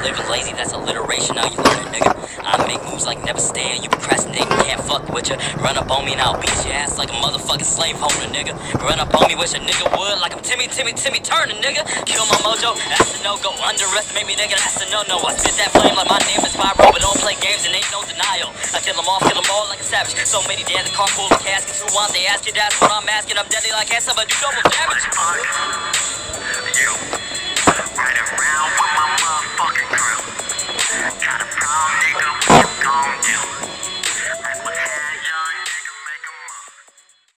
living lazy, that's alliteration, now you learning, nigga. I make moves like never stand, you procrastinating, can't fuck with ya. Run up on me and I'll beat your ass like a motherfucking slave holder, nigga. Run up on me, wish a nigga would, like I'm Timmy Turner, nigga. Kill my mojo, that's a no-go. Underestimate me, nigga, that's a no-no. I spit that flame like my name is Pyro, but don't play games and ain't no denial. I kill them all like a savage. So many dead, the car full of caskets. Who want they ask you, that's what I'm asking. I'm deadly like cancer, but do double damage. You, right around with my motherfucking crew. Got a problem, nigga.